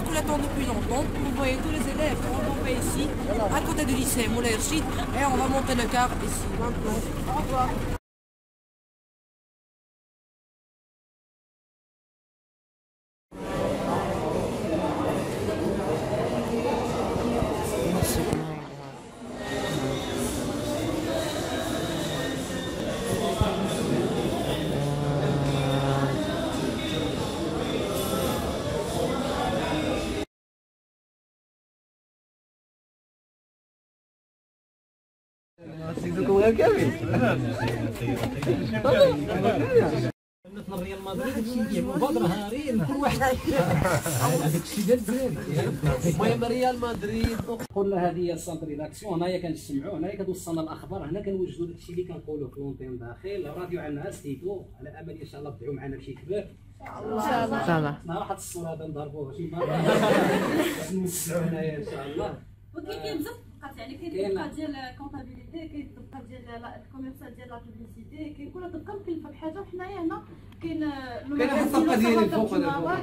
tout l'attendent depuis longtemps. Vous voyez tous les élèves regroupés ici, à côté du lycée Moulay Rachid, et on va monter le car ici maintenant. Au revoir. ريال مدريد هادشي كيعملوا بدر هارين كل واحد هذاك الشيء ديال الزين. المهم ريال مدريد قلنا هذه هي السنتر ريداكسيون. هنايا كنسمعوا، هنايا كتوصلنا الاخبار، هنا كنوجدوا داك الشيء اللي كنقولوا في لونتين داخل الراديو. عندنا ستيتو على امل ان شاء الله تدعوا معنا بشي كبير ان شاء الله. ان شاء الله واحد الصوره هذا نضربوها شي مره نوسعوا هنايا ان شاء الله. وكاين بزاف الطبقات، يعني كاين الطبقه ديال الكونتابيليتي، كاين الطبقه ديال الكوميرسال ديال لا بوبليسيتي، كاين كل طبقه مكلفه بحاجه. وحنايا هنا كاين الطبقه ديال الفوق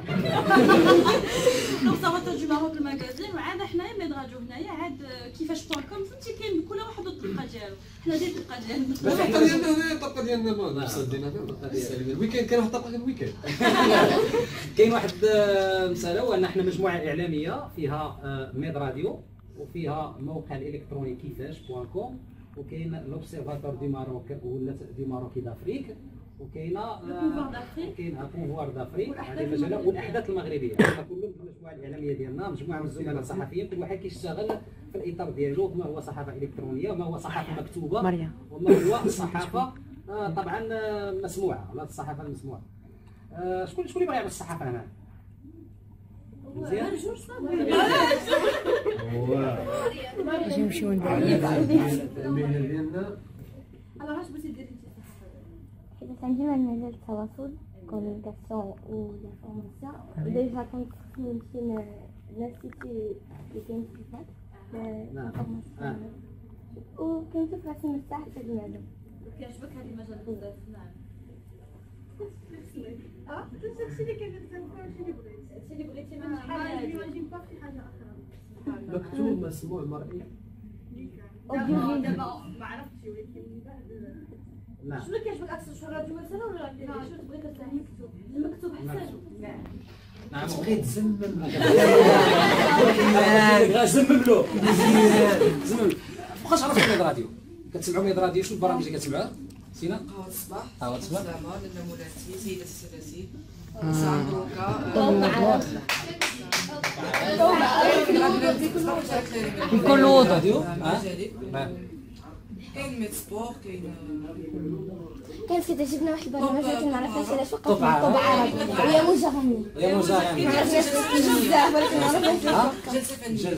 لوبسيرفاتور دو ماروك الماغازين، وعاد حنايا ميد راديو هنايا عاد كيفاش بوان كوم، فهمتي كاين كل واحد الطبقه ديالو. حنا ديال الطبقه ديالنا، الطبقه ديالنا الطبقه ديالنا ما صدينا الويكاند. كاين واحد الطبقه ديال الويكاند. كاين واحد مساله، هو ان حنا مجموعه اعلاميه فيها ميد راديو، وفيها موقع الالكتروني كيفاش بوان كوم، وكاين لوبسيرفاتور دي ماروك ولات دي ماروكي دافريك، وكاينه كاين بوفوار دافريك هذه المجله والاحداث المغربيه. حنا كلهم في المجموعه الاعلاميه ديالنا مجموعه من الزملاء الصحفيين، كل واحد كيشتغل في الاطار ديالو، ما هو صحافه الكترونيه وما هو صحافه مكتوبه وما هو صحافه طبعا مسموعه ولا الصحافه المسموعه. شكون اللي بغى يعمل الصحافه هنا؟ مزيان نمشيو المهنه ديالنا. انا واش بغيتي ديري انت؟ حيت عندي مجال التواصل كومونيكاسيون و لافورماسيون، وديجا كنت نمشي للانستيتي اللي كاين في الفات لافورماسيون، وكنشوف راسي مرتاح في هذا المجال. كيعجبك هذا المجال بزاف؟ نعم. داكشي اللي كندير هادشي اللي بغيتي، هادشي اللي بغيتي من شحال هادي، ما نجيب باغي شي حاجه اخرى. مكتوب مسموع مرئي. دابا ما عرفتش ولكن من بعد شنو كيعجبك اكثر، شو الراديو مثلا ولا شنو تبغي تسمع؟ المكتوب احسن. نعم بغيت تزمم زمم له زمم. فوقاش عرفتوا ميد راديو؟ كتسمعوا ميد راديو؟ شنو البرامج اللي كتسمعوها؟ سينا؟ قهوة الصباح، قهوة الصباح، سلامة، لنا مولاتي، سيدة السلاسل، ساعة مبروكة، كل وضع راديو، كاين ميد سبور، كان تعجبنا واحد البرنامج ما عرفناش علاش وقفنا طبعا عربي ويا مجرمين. يا مجرمين ما عرفناش بزاف ولكن عرفنا جلسة فنية.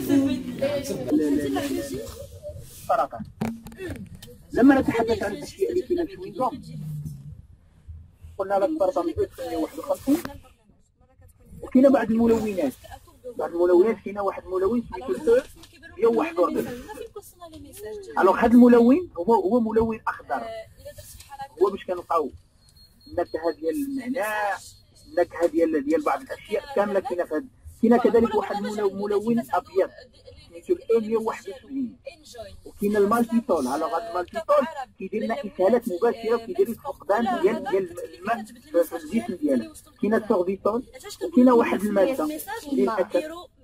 السرطان. لما نتحدث عن الاشياء اللي فينا شويه قلنا لك السرطان 1951، وكاين بعض الملونات. كاين واحد الملون سميتو 141. الوغ هذا الملون هو ملون اخضر، هو باش كنلقاو النكهه ديال النعناع، النكهه ديال بعض الاشياء كامله كاينه في هذا. كاين كذلك واحد ملون ابيض سميتو 171، وكاين المالتيتول. الوغ هذا المالتيتول كيدير لنا اسهالات مباشره وكيدير الفقدان ديال الماء في الجسم ديالنا. كاين السوربيتول، وكاين واحد الماده للاسف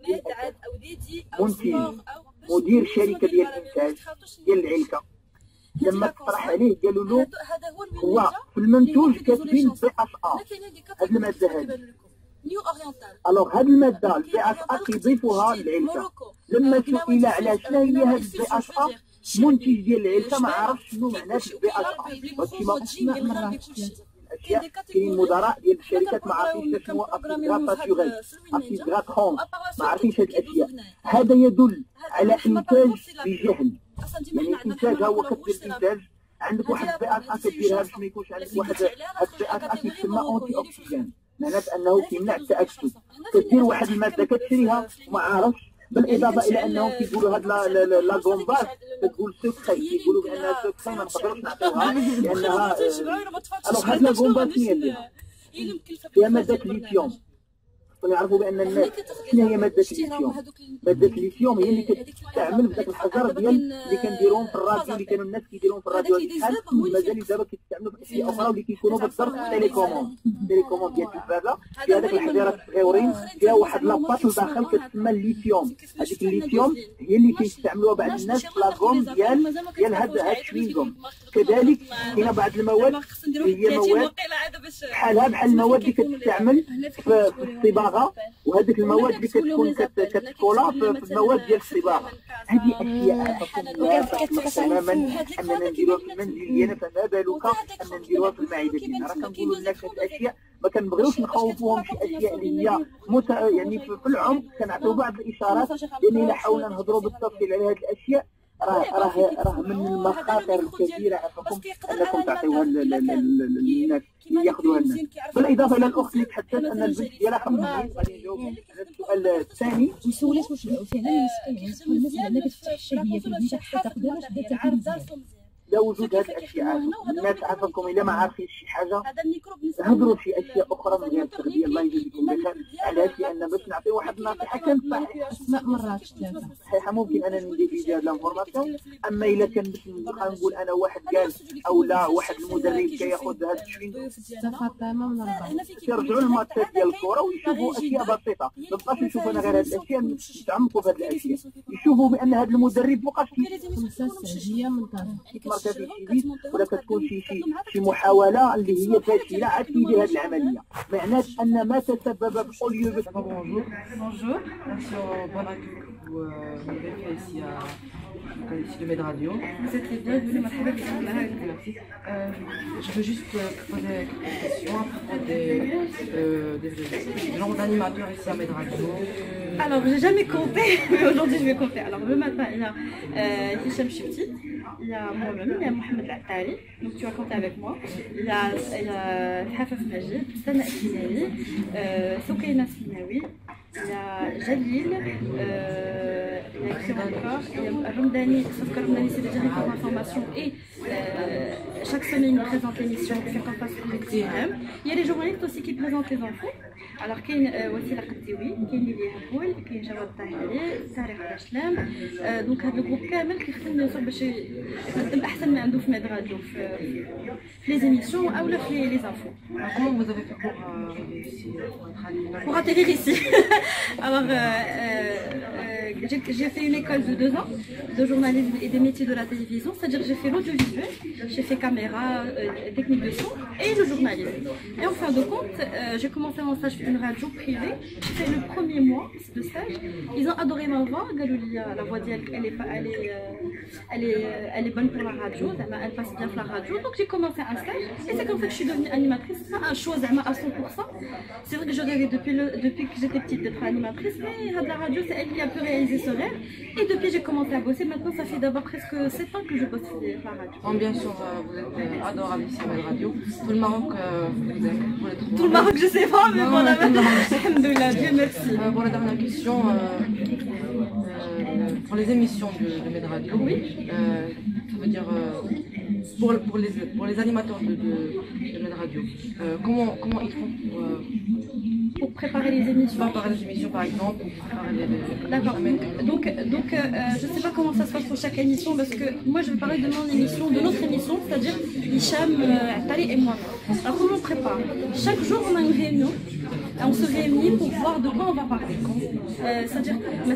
منتج مدير شركه ديال الانتاج ديال العلكه لما تطرح عليه قالوا له هو في المنتوج كاتبين بي اش ا، هذه الماده هذه. الوغ هذه الماده البي اش ا كيضيفوها للعلكه. لما سئل على شنو هي هذه البي اش ا، منتج ديال العلكه ما عرفش شنو معنات البي اش ا. هادشي ما اشياء كاين مدراء ديال الشركات ما عارفينش شنو اسيغات ناتوريل، اسيغات خونس، ما عارفينش هاد الاشياء. هذا يدل على انتاج بجهل، يعني الانتاج هو كدير انتاج عندك واحد البي اش ا كديرها باش ما يكونش عندك واحد البي اش ا كيتسمى اونتي اوكسيدان، معناتها انه كيمنع التاكسد. كدير واحد الماده كتشريها وما عارفش، بالاضافه الى انهم كيقولوا هاد لا كومباس كتقول سكري، كيقولوا بانها سكري ما نقدروش نعطيوها لانها الوغ هاد لا كومباس فيها ماده ليثيوم. ونعرفوا بان الناس شنو هي ماده الليثيوم. ماده الليثيوم هي اللي كتستعمل في ذاك الحجر ديال اللي كنديروهم في الراديو، اللي كانوا الناس كيديروهم في الراديو شحال، مازال دابا كيستعملوا في اشياء اخرى واللي كيكونوا بالضبط في التليكوموند ديال التلفازه. فيها هذاك الحجرات الصغيورين فيها واحد لاباط لداخل كتسمى الليثيوم. هذيك الليثيوم هي اللي كيستعملوها بعض الناس في لاكوم ديال هاد الشوينغوم. كذلك كاينه بعض المواد هي مواد بحالها بحال المواد اللي كتستعمل في الصباغه، وهذيك المواد اللي كتكون كتكولا في المواد ديال الصباغه. هذه اشياء تماما اننا نديروها في المنزل ديالنا، فما بالك ان نديروها في المعده ديالنا. راه كنقولوا للناس هاد الاشياء ما كنبغيوش نخوفوهم شي اشياء اللي هي يعني في العمق كنعطيو بعض الاشارات، لان الا حاولنا نهضروا بالتفصيل على هذه الاشياء راه من المخاطر الكبيره عفاكم انكم تعطيوها للناس ياخذوها الناس. بالاضافه الى الاخت اللي تحدثت ان البنت ديالها خمسين. غادي نجاوب على السؤال الثاني. ما سولات واش الناس اللي كتفتح الشهيه في البيت حتى تقدر واش دير لا وجود هذه الاشياء. الناس عفاكم الا ما عارفين شي حاجه هضروا في اشياء اخرى من غير التغذيه. الله يجزيكم بخير. علاش؟ لان باش نعطيو واحد النصيحه كانت صحيحه اسماء مرات ثلاثه صحيحه ممكن انا ندير في هذه لانفورماسيون. اما الا كان باش نقول انا واحد قال او لا واحد المدرب كياخذ هذا الشوينغ فاطمه من الربع يرجعوا للماتشات ديال الكره ويشوفوا اشياء بسيطه. ما بقاش نشوفوا انا غير هذه الاشياء نتعمقوا في هذه الاشياء. يشوفوا بان هذا المدرب مابقاش خمسه سعجيه من مركز ولا كتكون شي محاوله اللي هي فاشله عاد كيدير هذه العمليه. معناه ان ما تسبب بوليو. Bonjour, merci au bon accueil que vous m'avez fait ici de Med Radio. Vous êtes les bienvenus, je veux juste poser quelques questions à propos des gens d'animateurs ici à Med Radio. Alors, j'ai jamais compté, mais aujourd'hui je vais compter. Alors, le matin, il y a Hicham Chibti, il y a moi-même, il y a Mohamed Attali, donc tu vas compter avec moi. Il y a Hafaf Majid, Sana Kinali, Soukaina Sinawi, il y a Jalil, il y a qui encore, il y a Ramdani, sauf que Ramdani c'est le directeur d'information et chaque semaine il présente l'émission Faire en face du TM. Il y a les journalistes aussi qui présentent les infos. Alors كاين وسيلة قديوي، كاين ليليا هبول، كاين جواد الطاهري، تاريخ باشلام. دونك هذا الجروب كامل كيخدم باش يقدم احسن ما عنده في ميد راديو في لي زيميسيون او في لي زانفو. Comment vous avez fait pour atterrir ici? Alors j'ai fait une école de 2 ans de journalisme et des métiers de la télévision, c'est-à-dire que j'ai fait l'audiovisuel, j'ai fait caméra, technique de son et le journalisme. Et en fin de compte, j'ai commencé mon stage dans une radio privée, j'ai fait le premier mois de stage. Ils ont adoré ma voix, la voix d'elle, elle est bonne pour la radio, elle passe bien pour la radio, donc j'ai commencé un stage et c'est comme ça que je suis devenue animatrice. C'est pas un choix à 100%, c'est vrai que je rêvais depuis que j'étais petite d'être animatrice, mais la radio c'est elle qui a pu réaliser ce rêve et depuis j'ai commencé à bosser. Maintenant ça fait d'abord presque 7 ans que je bosse sur la radio. Bon, bien sûr vous êtes adorable ici à la radio, tout le Maroc vous aime. Tout le Maroc je sais pas mais bon alhamdoulilah, Dieu merci. Pour la dernière question, pour les émissions de Med Radio, oui. Ça veut dire pour les animateurs de Med Radio, comment ils font pour préparer les émissions? Préparer les émissions par exemple, pour préparer les... D'accord. Donc je ne sais pas comment ça se passe pour chaque émission parce que moi je vais parler de mon émission, de notre émission, c'est-à-dire Hicham, Attali et moi. Alors comment on prépare? Chaque jour on a une réunion, on se réunit pour voir de quoi on va parler. C'est-à-dire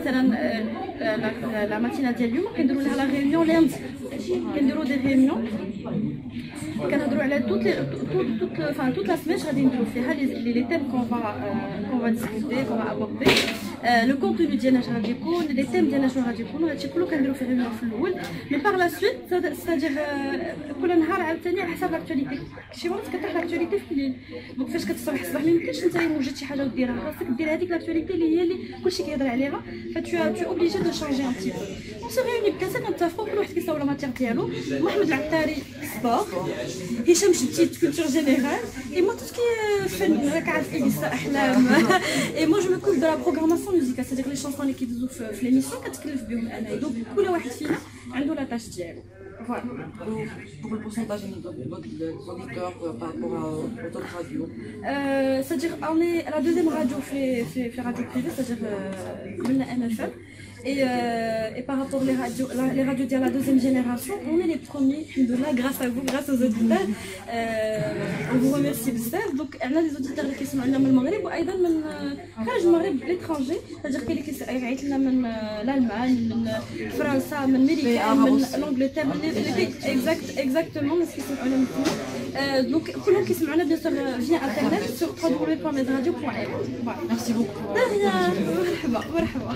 la matinale ديال اليوم كنديروا لها la réunion lundi. كنديروا des réunions كنهضروا على toute la semaine غادي نديروا فيها les thèmes qu'on va discuter, qu'on va aborder. Le contenu ديالنا اش غادي يكون، les thèmes ديالنا شنو غادي يكونوا، هادشي كله كنديروا في réunion في الاول. مي par la suite c'est-à-dire كل نهار عاوتاني على حسب لاكتواليتي. شي مرات كطيح لاكتواليتي في الليل، دونك فاش كتصبح الصباح ما يمكنش انت موجد شي حاجه وديرها، خاصك دير هذيك لاكتواليتي اللي هي اللي كلشي كيهضر عليها، فتو اوبليجي دو شانجي ان بتي بو. On se réunit بكاسه كنتفقوا كل واحد كيصور لا ماتير ديالو. محمد العطاري سبور، هشام شتيت كولتور جينيرال et moi tout ce qui est فن ركعات اليسا احلام et moi je m'occupe de la programmation musicale, c'est-à-dire les chansons اللي كيدوزو في l'émission كتكلف بهم انا. دونك كل واحد فينا عنده لا تاش ديالو. Voilà. Pour le pourcentage d'auditeurs par rapport aux autres radios. C'est-à-dire on est la deuxième radio fait radio privée, c'est-à-dire MFM. Et par rapport aux radios de la deuxième génération, on est les premiers, grâce à vous, grâce aux auditeurs. On vous remercie beaucoup. Donc, on a des auditeurs qui sont venus du Maghreb et également de l'étranger, c'est-à-dire qu'ils sont venus de l'Allemagne, de France, de l'Amérique, de l'Angleterre, exactement, ce qui sont venus. Donc, tout le monde qui sont venus, bien sûr, via Internet sur www.medradio.fr. Merci beaucoup. De rien. Marhaba.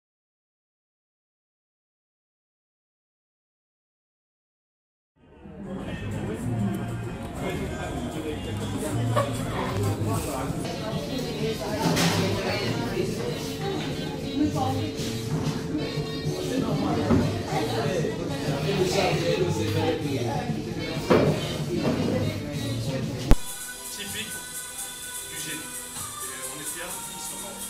Typique du génie. Et on est fiers qu'ils sont morts.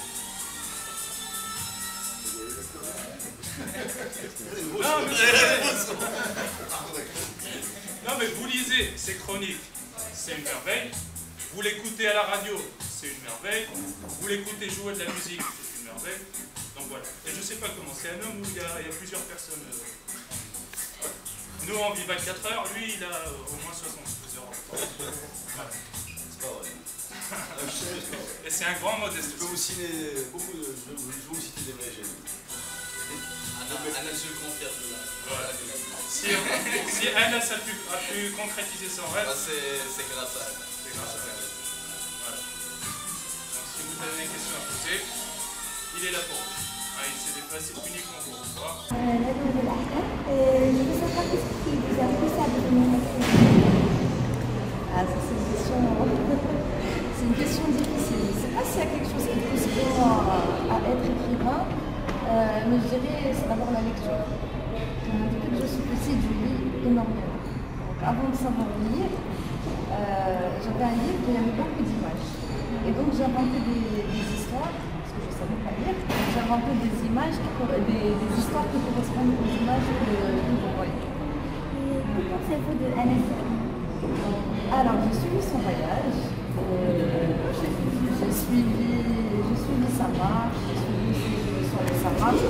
Non mais vous lisez, c'est chronique, c'est une merveille. Vous l'écoutez à la radio, c'est une merveille. Vous l'écoutez jouer de la musique, c'est une merveille. Donc voilà. Et je sais pas comment, c'est un homme où il y a plusieurs personnes. Nous on vit 24 heures, lui il a au moins 72 heures. Voilà. C'est pas vrai. Et c'est un grand modeste. Je peux vous citer beaucoup de. Je vais vous citer des vrais génies. Anas se confirme là. Voilà. Si Anas a pu concrétiser son rêve, c'est grâce à elle. C'est grâce à elle. Voilà. Donc si vous avez des questions à poser, il est là pour vous. Il s'est déplacé uniquement pour vous voir. Je veux savoir qu'est-ce qui vous a poussé à devenir écrivain. Ah, ça c'est une question difficile. Je ne sais pas s'il y a quelque chose qui pousse vraiment à être écrivain, mais je dirais c'est d'abord la lecture. Depuis que je suis petite, je lis énormément. Donc, avant de savoir lire, j'avais un livre où il y avait beaucoup d'images. Et donc j'inventais des histoires, parce que je ne savais pas lire, j'inventais des images, des histoires qui correspondent aux images que vous voyez. Que pensez-vous de Anas? Alors, j'ai suivi son voyage, j'ai suivi sa marche, sa marche,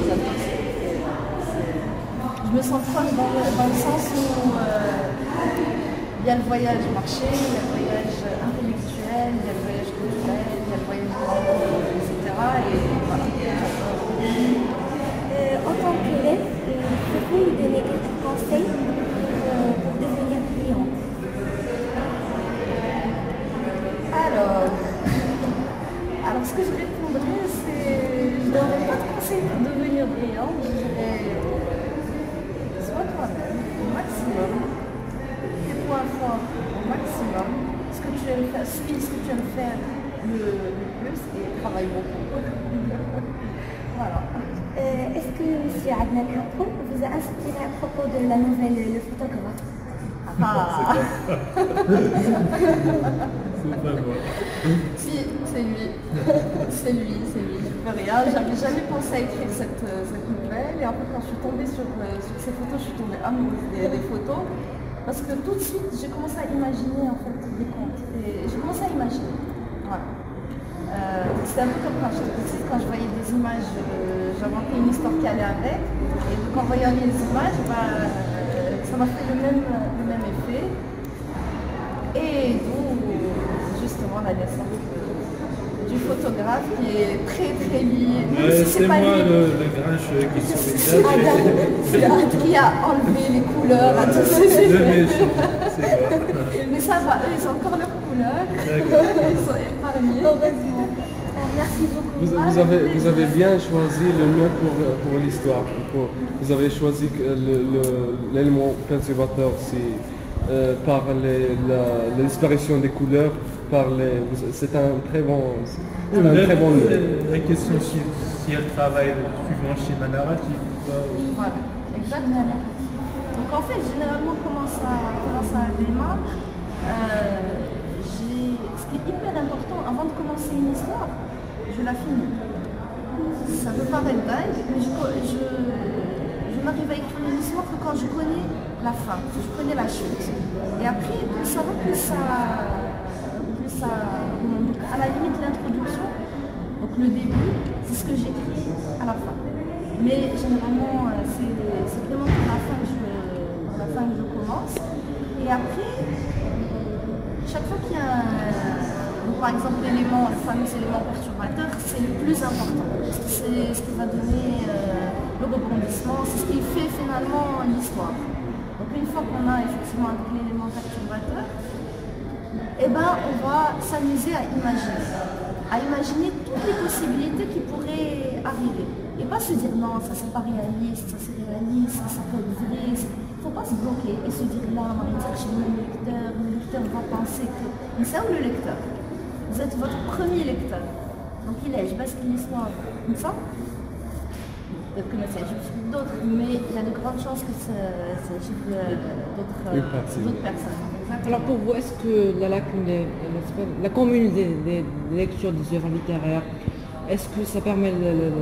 je me sens proche dans le sens où il y a le voyage marché, il y a le voyage intellectuel, il y a le voyage culturel, il y a le voyage etc. Et voilà. En tant qu'élève, pouvez-vous nous donner quelques conseils pour devenir brillante? Alors, ce que je répondrais, c'est je ne donnerais pas de conseils pour devenir brillante, je dirais sois toi-même au maximum, tes points forts au maximum, ce que tu aimes faire, ce que tu aimes faire le plus et travaille beaucoup. Voilà. Est-ce que M. Adnan Kapoor vous a inspiré à propos de la nouvelle Le Photographe? Ah. Si, c'est lui. C'est lui. Je peux rien. J'avais jamais pensé à écrire cette nouvelle. Et en fait, quand je suis tombée sur ces photos, je suis tombée amoureuse des photos. Parce que tout de suite, j'ai commencé à imaginer en fait des contes. Et j'ai commencé à imaginer. Voilà. C'est un peu comme quand j'étais petite, quand je voyais des images, j'inventais une histoire qui allait avec. Et donc en voyant les images, ça m'a fait le même effet. Et donc, justement, la naissance du photographe qui est très lié. C'est moi le Grinch qui se regarde. C'est Art qui a enlevé les couleurs à tous ces effets. Mais ça va, ils ont encore leurs couleurs. Ils sont épargnés. Heureusement. Merci beaucoup. Vous avez bien choisi le nom pour l'histoire. Vous avez choisi l'élément perturbateur par l'inspiration des couleurs. C'est un très bon nom. La question si elle travaille suivant le schéma narratif. Voilà, exactement. Donc en fait, généralement, comment ça démarre, ce qui est hyper important, avant de commencer une histoire, je la finis. Ça peut paraître dingue, mais je n'arrive à écrire une histoire que quand je connais la fin, je prenais la chute. Et après, ça va plus à la limite l'introduction, donc le début, c'est ce que j'écris à la fin. Mais généralement, c'est vraiment pour la fin que je commence. Et après, chaque fois qu'il y a par exemple l'élément, le fameux élément perturbateur, c'est le plus important. Parce que c'est ce qui va donner le rebondissement, c'est ce qui fait finalement l'histoire. Donc une fois qu'on a effectivement l'élément perturbateur, eh ben, on va s'amuser à imaginer toutes les possibilités qui pourraient arriver. Et pas se dire non, ça c'est pas réaliste, ça c'est réaliste, ça peut être vrai. Il ne faut pas se bloquer et se dire là, le lecteur va penser que... Mais c'est où le lecteur? Vous êtes votre premier lecteur. Donc je bascule l'histoire comme ça. Peut-être que c'est juste d'autres, mais il y a de grandes chances que c'est juste d'autres personnes. Alors pour vous, est-ce que la commune des lectures des œuvres littéraires, est-ce que ça permet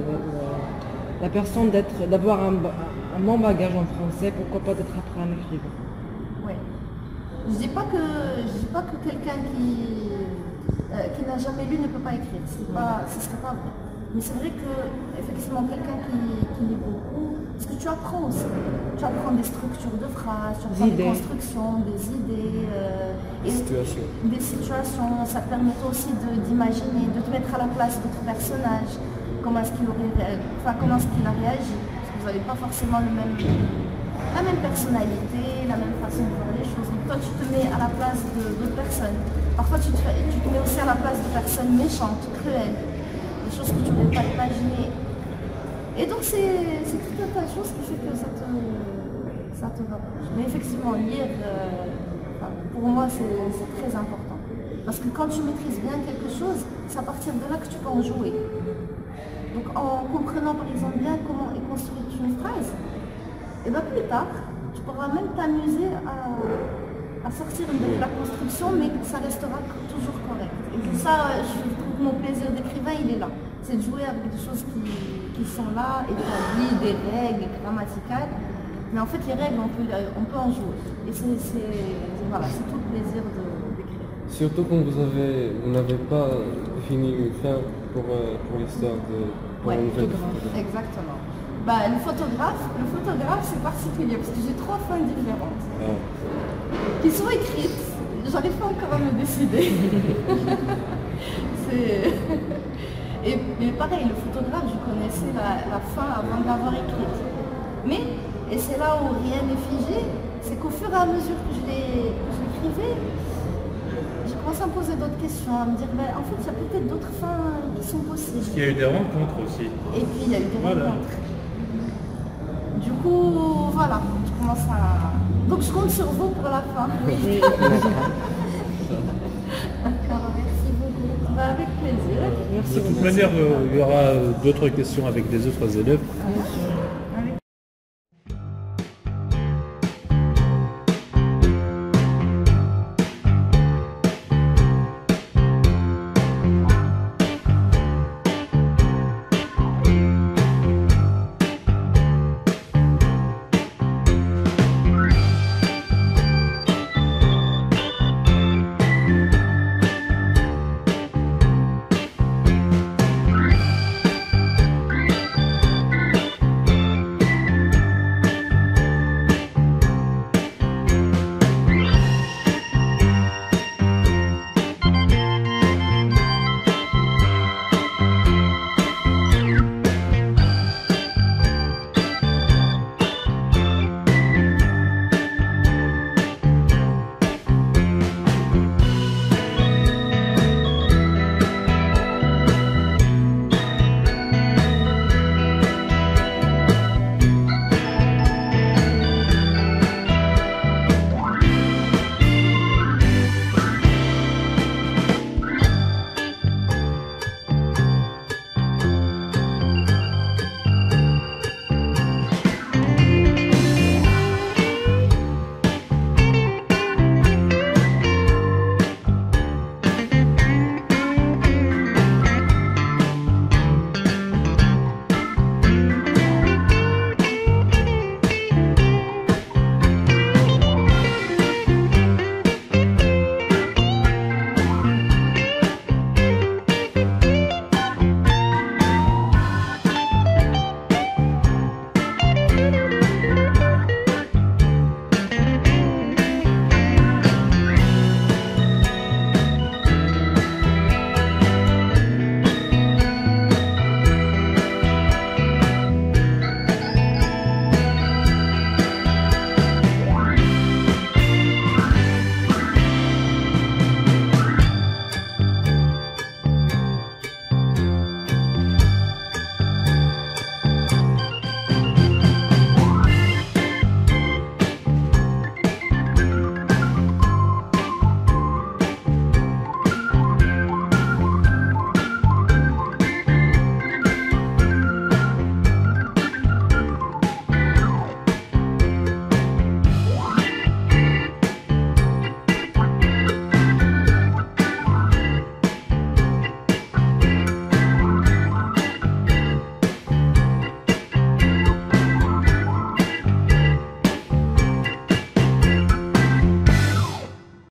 la personne d'avoir un bon bagage en français, pourquoi pas d'être après un écrivain? Oui. Je ne dis pas que quelqu'un qui n'a jamais lu ne peut pas écrire, ce ne serait pas vrai. Mais c'est vrai que effectivement quelqu'un qui lit beaucoup, ce que tu apprends aussi, tu apprends des structures de phrases, tu apprends des constructions, des idées, des situations. Ça te permet aussi d'imaginer, de te mettre à la place d'autres personnages, comment est-ce qu'il a réagi, parce que vous n'avez pas forcément la même personnalité, la même façon de voir les choses. Donc toi tu te mets à la place d'autres personnes. Parfois tu te mets aussi à la place de personnes méchantes, cruelles, des choses que tu ne peux pas imaginer. Et donc c'est tout un tas de choses qui fait que ça te rapproche. Mais effectivement, lire, pour moi c'est très important. Parce que quand tu maîtrises bien quelque chose, c'est à partir de là que tu peux en jouer. Donc en comprenant par exemple bien comment est construite une phrase, et bien plus tard, tu pourras même t'amuser à sortir de la construction, mais ça restera toujours correct. Et pour ça, je trouve que mon plaisir d'écrivain, il est là. C'est de jouer avec des choses qui sont là, établies, des règles grammaticales. Mais en fait, les règles, on peut en jouer. Et c'est tout le plaisir d'écrire. Surtout quand vous n'avez pas défini une fin pour l'histoire de photographe. Exactement. Le photographe c'est particulier parce que j'ai 3 fins différentes qui sont écrites. J'arrive pas encore à me décider. Et pareil, le photographe, je connaissais la fin avant de l'avoir écrite. Et c'est là où rien n'est figé, c'est qu'au fur et à mesure que je l'écrivais, j'ai commencé à me poser d'autres questions, à me dire, en fait, il y a peut-être d'autres fins qui sont possibles. Parce qu'il y a eu des rencontres aussi. Et puis, il y a eu des rencontres. Du coup, voilà, je commence à... Donc, je compte sur vous pour la fin. Oui. D'accord, merci beaucoup. Avec plaisir. De toute manière, il y aura d'autres questions avec des autres élèves.